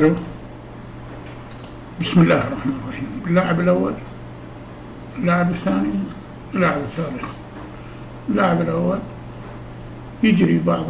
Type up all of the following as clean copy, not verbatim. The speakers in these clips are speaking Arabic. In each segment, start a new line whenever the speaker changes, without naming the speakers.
بسم الله الرحمن الرحيم. اللاعب الأول، اللاعب الثاني، اللاعب الثالث. اللاعب الأول يجري بعض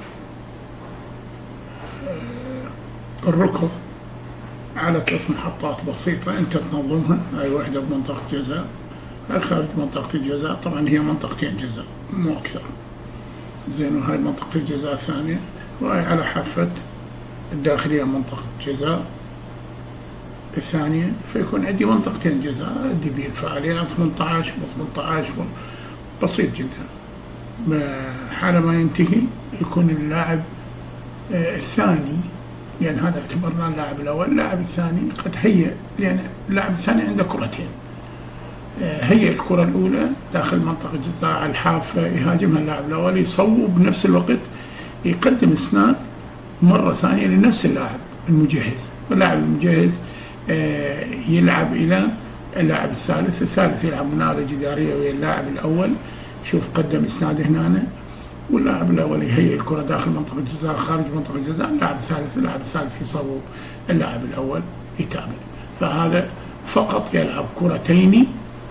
الركض على 3 محطات بسيطة أنت تنظمها، هاي واحدة بمنطقة جزاء، هاي خارج منطقة الجزاء، طبعا هي منطقتين جزاء مو أكثر، زين، وهاي منطقة الجزاء الثانية، وهاي على حافة الداخلية منطقة جزاء الثانية، فيكون عندي منطقتين جزاء أدي بيه الفعاليات 18 18 بسيط جدا. حال ما ينتهي يكون اللاعب الثاني، لأن هذا اعتبرناه اللاعب الأول، اللاعب الثاني قد هيأ، لأن اللاعب الثاني عنده كرتين، هيأ الكرة الأولى داخل منطقة الجزاء على الحافة، يهاجمها اللاعب الأول، يصوب بنفس الوقت يقدم إسناد مرة ثانية لنفس اللاعب المجهز، واللاعب المجهز يلعب إلى اللاعب الثالث، الثالث يلعب مناولة جدارية ويا اللاعب الأول، شوف قدم إسناد هنا، واللاعب الأول يهيئ الكرة داخل منطقة الجزاء، خارج منطقة الجزاء، اللاعب الثالث يصوب، اللاعب الأول يتابع. فهذا فقط يلعب كرتين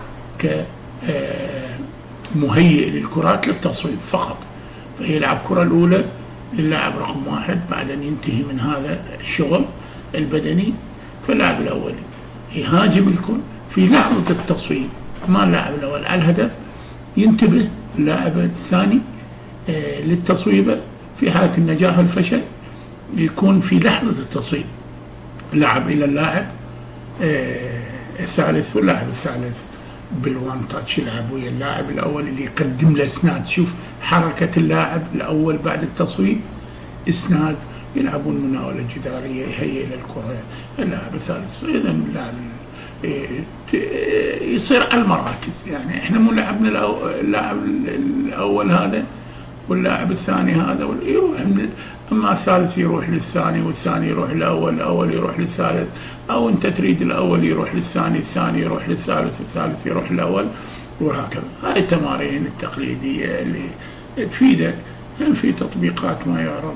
كمهيئ للكرات للتصويب فقط، فيلعب الكرة الأولى للاعب رقم 1 بعد أن ينتهي من هذا الشغل البدني، فاللاعب الأول يهاجم الكرة في لحظة التصويب، ما اللاعب الأول على الهدف ينتبه اللاعب الثاني للتصويبة، في حالة النجاح والفشل يكون في لحظة التصويب لعب إلى اللاعب الثالث، واللاعب الثالث بالوان تاتش يلعب ويا اللاعب الأول اللي يقدم له إسناد، شوف حركة اللاعب الأول بعد التصويب، إسناد، يلعبون مناولة جدارية، يهيئ للكرة اللاعب الثالث. إذا اللاعب يصير على المراكز، يعني احنا مو لعبنا اللاعب الأول هذا واللاعب الثاني هذا يروح اما الثالث يروح للثاني، والثاني يروح للأول، الأول يروح للثالث، أو أنت تريد الأول يروح للثاني، الثاني يروح للثالث، الثالث يروح للأول، وهكذا. هاي التمارين التقليدية اللي تفيدك في تطبيقات ما يعرف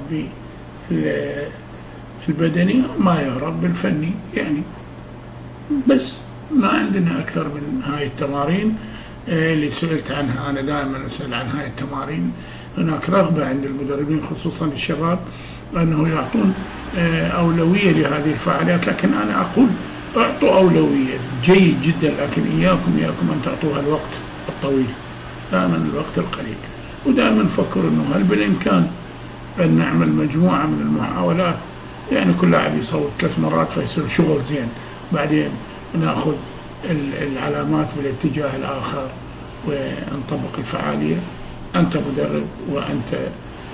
بالبدني وما يعرف بالفني، يعني بس ما عندنا أكثر من هاي التمارين اللي سئلت عنها. أنا دائما أسأل عن هاي التمارين، هناك رغبة عند المدربين خصوصا الشباب أنه يعطون أولوية لهذه الفعاليات، لكن أنا أقول أعطوا أولوية جيد جدا، لكن إياكم أن تعطوها الوقت الطويل، دائما الوقت القليل، ودائما فكروا أنه هل بالإمكان أن نعمل مجموعة من المحاولات، يعني كل لاعب يصوت 3 مرات فيصير شغل زين، بعدين ناخذ العلامات بالاتجاه الآخر ونطبق الفعالية. أنت مدرب وأنت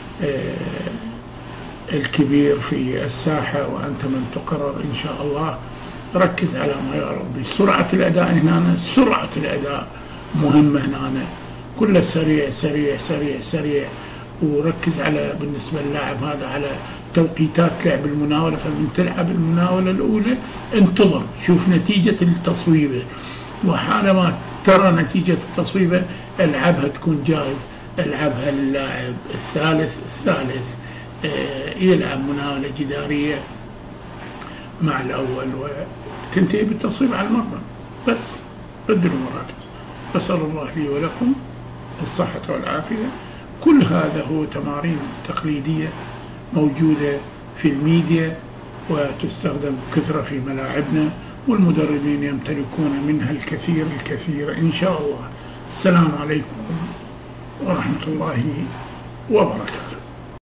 الكبير في الساحة، وأنت من تقرر إن شاء الله، ركز على ما يعرف بسرعة الأداء هنا، سرعة الأداء مهمة هنا، كله سريع سريع سريع سريع، وركز على بالنسبة للاعب هذا على توقيتات لعب المناولة، فمن تلعب المناولة الأولى انتظر شوف نتيجة التصويبة، وحالما ترى نتيجة التصويبة العبها تكون جاهز، العبها للاعب الثالث يلعب مناولة جدارية مع الأول وتنتهي بالتصويب على المرمى. بس بدلوا مراكز. أسأل الله لي ولكم الصحة والعافية. كل هذا هو تمارين تقليدية موجودة في الميديا وتستخدم بكثرة في ملاعبنا، والمدربين يمتلكون منها الكثير إن شاء الله. السلام عليكم ورحمة الله وبركاته.